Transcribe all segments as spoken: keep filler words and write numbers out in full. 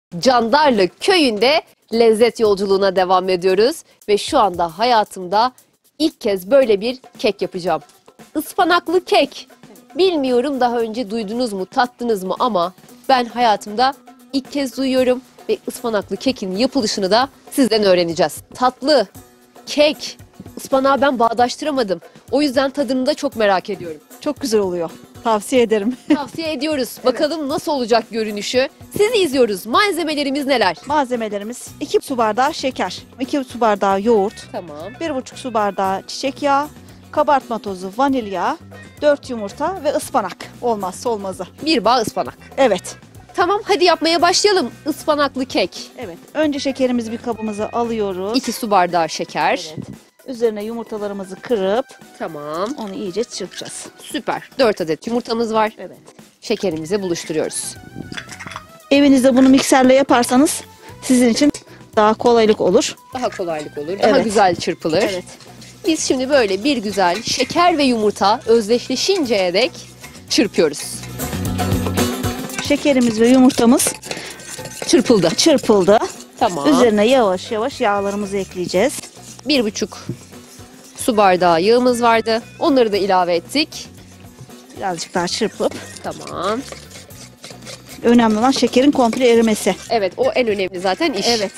Candarlı köyünde lezzet yolculuğuna devam ediyoruz ve şu anda hayatımda ilk kez böyle bir kek yapacağım. Ispanaklı kek. Bilmiyorum daha önce duydunuz mu, tattınız mı ama ben hayatımda ilk kez duyuyorum ve ıspanaklı kekin yapılışını da sizden öğreneceğiz. Tatlı, kek, ıspanağı ben bağdaştıramadım. O yüzden tadını da çok merak ediyorum. Çok güzel oluyor. Tavsiye ederim. Tavsiye ediyoruz. Bakalım nasıl olacak görünüşü. Sizi izliyoruz. Malzemelerimiz neler? Malzemelerimiz iki su bardağı şeker, iki su bardağı yoğurt, Tamam. bir buçuk su bardağı çiçek yağı, kabartma tozu, vanilya, dört yumurta ve ıspanak. Olmazsa olmazı. Bir bağ ıspanak. Evet. Tamam hadi yapmaya başlayalım. Ispanaklı kek. Evet. Önce şekerimizi bir kabımıza alıyoruz. iki su bardağı şeker. Evet. Üzerine yumurtalarımızı kırıp Tamam. onu iyice çırpacağız. Süper. dört adet yumurtamız var. Evet. Şekerimizi buluşturuyoruz. Evinizde bunu mikserle yaparsanız sizin için daha kolaylık olur. Daha kolaylık olur. Daha Evet. güzel çırpılır. Evet. Biz şimdi böyle bir güzel şeker ve yumurta özdeşleşinceye dek çırpıyoruz. Şekerimiz ve yumurtamız Çırpıldı. çırpıldı. Tamam. Üzerine yavaş yavaş yağlarımızı ekleyeceğiz. Bir buçuk su bardağı yağımız vardı. Onları da ilave ettik. Birazcık daha çırpıp. Tamam. Önemli olan şekerin komple erimesi. Evet o en önemli zaten iş. Evet.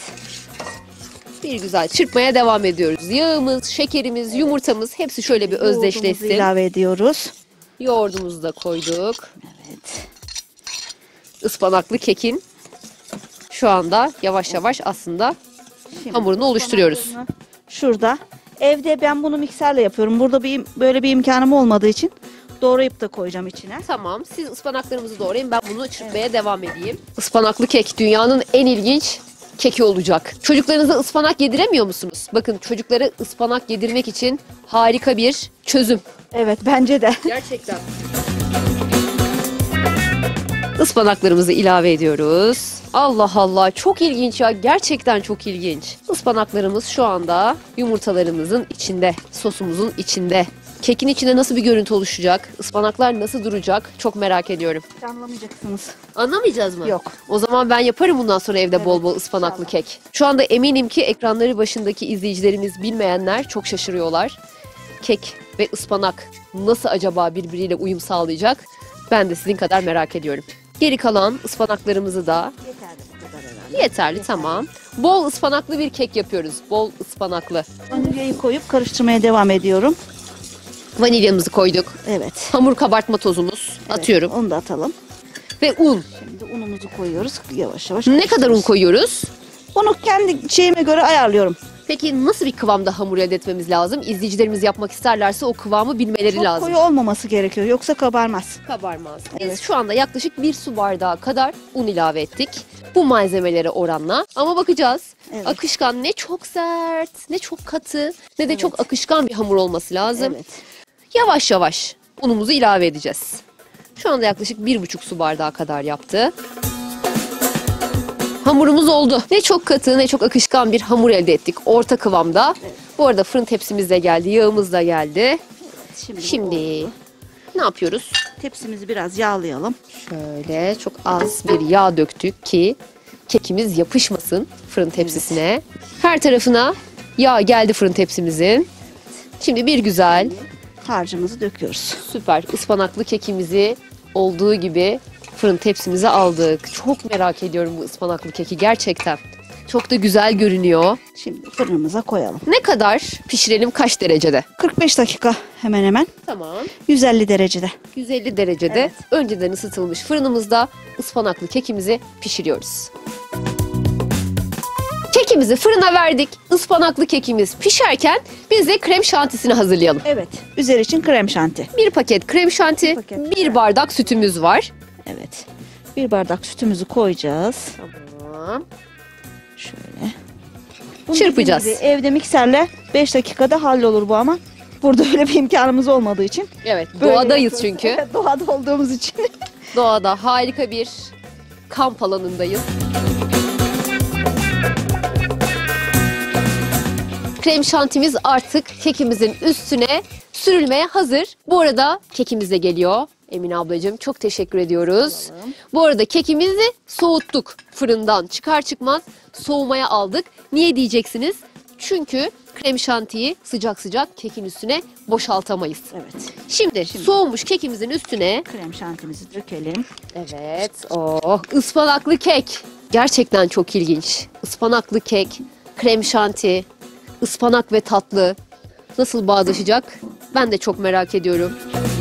Bir güzel çırpmaya devam ediyoruz. Yağımız, şekerimiz, yumurtamız hepsi şöyle bir Yoğurdumuzu özdeşleşsin. ilave ediyoruz. Yoğurdumuzu da koyduk. Evet. Ispanaklı kekin şu anda yavaş yavaş aslında Şimdi hamurunu oluşturuyoruz. ıspanaklarını Şurada. Evde ben bunu mikserle yapıyorum. Burada bir böyle bir imkanım olmadığı için doğrayıp da koyacağım içine. Tamam siz ıspanaklarımızı doğrayın ben bunu çırpmaya devam edeyim. Ispanaklı kek dünyanın en ilginç keki olacak. Çocuklarınıza ıspanak yediremiyor musunuz? Bakın çocuklara ıspanak yedirmek için harika bir çözüm. Evet bence de. Gerçekten. Ispanaklarımızı ilave ediyoruz. Allah Allah çok ilginç ya gerçekten çok ilginç. Ispanaklarımız şu anda yumurtalarımızın içinde, sosumuzun içinde. Kekin içinde nasıl bir görüntü oluşacak? Ispanaklar nasıl duracak? Çok merak ediyorum. Anlamayacaksınız. Anlamayacağız mı? Yok. O zaman ben yaparım bundan sonra evde Evet, bol bol ıspanaklı inşallah. kek. Şu anda eminim ki ekranları başındaki izleyicilerimiz bilmeyenler çok şaşırıyorlar. Kek ve ıspanak nasıl acaba birbiriyle uyum sağlayacak? Ben de sizin kadar merak ediyorum. Geri kalan ıspanaklarımızı da Yeterli bu kadar herhalde. yeterli tamam. Bol ıspanaklı bir kek yapıyoruz. Bol ıspanaklı. Vanilyayı koyup karıştırmaya devam ediyorum. Vanilyamızı koyduk. Evet. Hamur kabartma tozumuz Evet, atıyorum. Onu da atalım. Ve un. Şimdi unumuzu koyuyoruz. Yavaş yavaş. Ne kadar un karıştırıyoruz. koyuyoruz? Onu kendi şeyime göre ayarlıyorum. Peki nasıl bir kıvamda hamur elde etmemiz lazım? İzleyicilerimiz yapmak isterlerse o kıvamı bilmeleri Çok lazım. koyu olmaması gerekiyor. Yoksa kabarmaz. Kabarmaz. Biz Evet. şu anda yaklaşık bir su bardağı kadar un ilave ettik. Bu malzemelere oranla. Ama bakacağız. Evet. Akışkan ne çok sert, ne çok katı, ne de Evet. çok akışkan bir hamur olması lazım. Evet. Yavaş yavaş unumuzu ilave edeceğiz. Şu anda yaklaşık bir buçuk su bardağı kadar yaptı. Hamurumuz oldu. Ne çok katı ne çok akışkan bir hamur elde ettik. Orta kıvamda. Evet. Bu arada fırın tepsimiz de geldi. Yağımız da geldi. Şimdi, Şimdi oldu. ne yapıyoruz? Tepsimizi biraz yağlayalım. Şöyle çok az bir yağ döktük ki kekimiz yapışmasın fırın tepsisine. Her tarafına yağ geldi fırın tepsimizin. Şimdi bir güzel Harcımızı döküyoruz. süper ıspanaklı kekimizi olduğu gibi fırın tepsimize aldık. Çok merak ediyorum bu ıspanaklı keki gerçekten. Çok da güzel görünüyor. Şimdi fırınımıza koyalım. Ne kadar pişirelim kaç derecede? kırk beş dakika hemen hemen. Tamam. yüz elli derecede. yüz elli derecede Evet. önceden ısıtılmış fırınımızda ıspanaklı kekimizi pişiriyoruz. Kekimizi fırına verdik. Ispanaklı kekimiz pişerken biz de krem şantisini hazırlayalım. Evet. Üzeri için krem şanti. Bir paket krem şanti, Bir paket. bir bardak sütümüz var. Evet. Bir bardak sütümüzü koyacağız. Tamam. Şöyle. Bunu Çırpacağız. dediğim gibi evde mikserle beş dakikada hallolur bu ama burada öyle bir imkanımız olmadığı için. Evet, böyle doğadayız yapıyoruz. çünkü. Evet, doğada olduğumuz için. Doğada harika bir kamp alanındayız. Krem şantimiz artık kekimizin üstüne sürülmeye hazır. Bu arada kekimiz de geliyor. Emine ablacığım çok teşekkür ediyoruz. Alalım. Bu arada kekimizi soğuttuk fırından. Çıkar çıkmaz soğumaya aldık. Niye diyeceksiniz? Çünkü krem şantiyi sıcak sıcak kekin üstüne boşaltamayız. Evet. Şimdi, soğumuş kekimizin üstüne Krem şantimizi dökelim. evet oh ıspanaklı kek. Gerçekten çok ilginç. Ispanaklı kek, krem şanti, ıspanak ve tatlı nasıl bağdaşacak? Ben de çok merak ediyorum.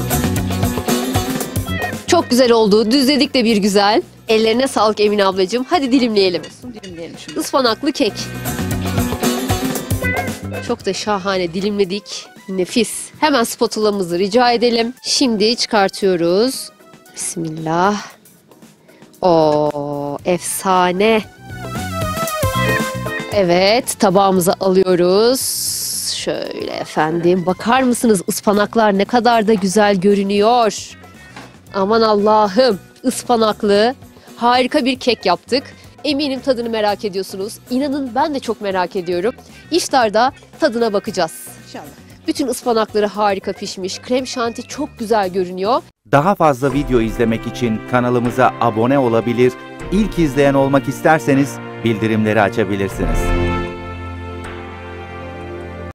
Çok güzel oldu. Düzledik de bir güzel. Ellerine sağlık Emine ablacığım. Hadi dilimleyelim. Dilimleyelim şimdi. Ispanaklı kek. Çok da şahane dilimledik. Nefis. Hemen spatulamızı rica edelim. Şimdi çıkartıyoruz. Bismillah. Oo, efsane. Evet, tabağımıza alıyoruz. Şöyle efendim. Bakar mısınız ıspanaklar ne kadar da güzel görünüyor. Aman Allah'ım. Ispanaklı harika bir kek yaptık. Eminim tadını merak ediyorsunuz. İnanın ben de çok merak ediyorum. İftarda tadına bakacağız. İnşallah. Bütün ıspanakları harika pişmiş. Krem şanti çok güzel görünüyor. Daha fazla video izlemek için kanalımıza abone olabilir, ilk izleyen olmak isterseniz bildirimleri açabilirsiniz.